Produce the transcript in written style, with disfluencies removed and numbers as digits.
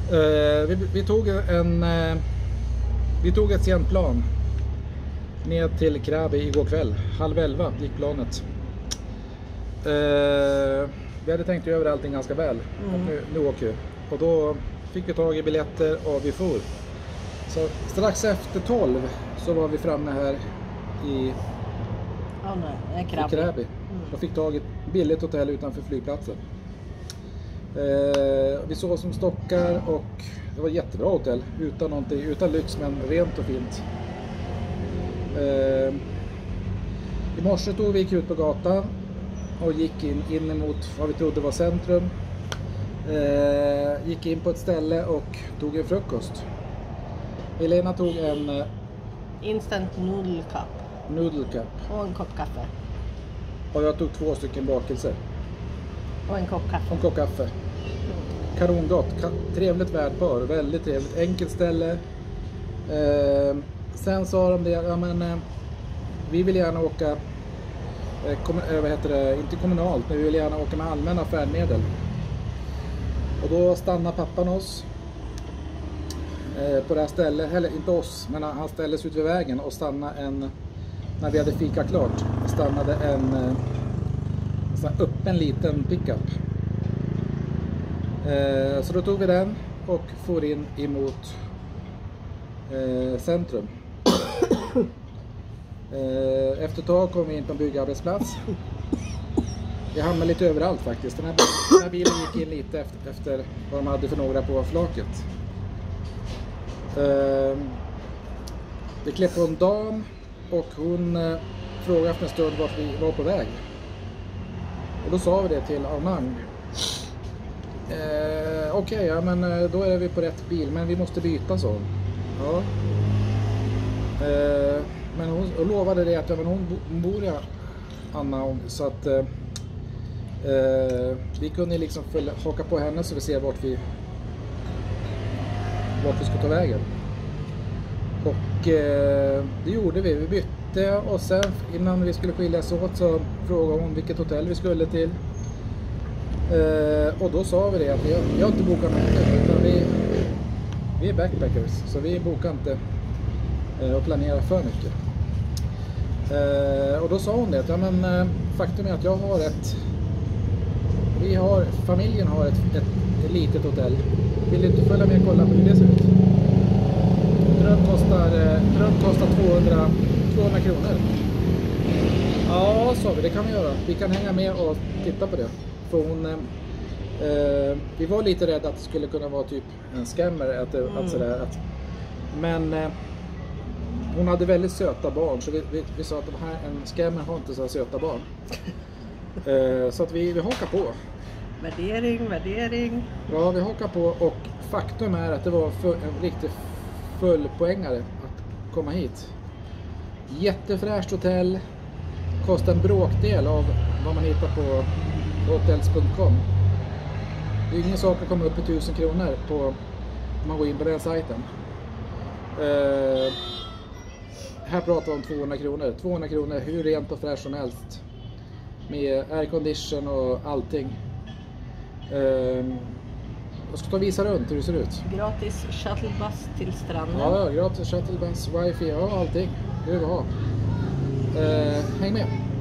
Vi tog ett sent plan ned till Krabi igår kväll. 22:30 gick planet. Vi hade tänkt över allting ganska väl. Nu åker vi. Och då fick vi tag i biljetter och vi for. Så strax efter 12 så var vi framme här i Krabi. Och fick tag i ett billigt hotell utanför flygplatsen. Vi såg som stockar och det var ett jättebra hotell. Utan lyx men rent och fint. I morse tog vi ut på gatan och gick in emot vad vi trodde var centrum. Gick in på ett ställe och tog en frukost. Helena tog en instant noodle cup och en kopp kaffe. Och jag tog 2 stycken bakelser. Och en kopp kaffe. Kanongott, trevligt värdpar, väldigt trevligt, enkelt ställe. Sen sa de det, vi vill gärna åka, inte kommunalt, men vi vill gärna åka med allmänna färdmedel. Och då stannade pappan oss på det här stället, eller inte oss, men han ställdes ut vid vägen och stannade när vi hade fika klart, stannade en öppen liten pickup. Så då tog vi den och for in emot centrum. Efter ett tag kom vi in på en byggarbetsplats. Vi hamnade lite överallt faktiskt. Den här bilen gick in lite efter vad de hade för några på flaket. Vi klev på en dam och hon frågade efter en stund vart vi var på väg. Och då sa vi det till Armand. Okej, ja, men då är vi på rätt bil, men vi måste byta, så. Ja. Men hon lovade det att hon bor i Anna, så att vi kunde liksom haka på henne så vi ser vart vi ska ta vägen. Och det gjorde vi. Vi bytte och sen innan vi skulle skiljas åt så frågade hon vilket hotell vi skulle till. Och då sa vi det att vi har inte bokat något, utan vi är backpackers, så vi bokar inte och planerar för mycket. Och då sa hon det att faktum är att familjen har ett litet hotell. Vill du inte följa med och kolla på hur det ser ut? Dröm kostar 200 kronor. Ja, sa vi, det kan vi göra. Vi kan hänga med och titta på det. För vi var lite rädda att det skulle kunna vara typ en scammer, men hon hade väldigt söta barn, så vi sa att en scammer har inte så söta barn. Så att vi hakar på. Värdering. Ja, vi hakar på, och faktum är att det var en riktigt fullpoängare att komma hit. Jättefräscht hotell, kostar en bråkdel av vad man hittar på hotels.com. Det är ingen sak att komma upp i 1000 kronor om man går in på den sajten. Här pratar vi om 200 kronor. 200 kronor, hur rent och fräscht som helst. Med aircondition och allting. Jag ska ta och visa runt hur det ser ut. Gratis shuttlebuss till stranden. Ja, gratis shuttlebuss, wifi, ja, allting. Det vill vi ha. Häng med.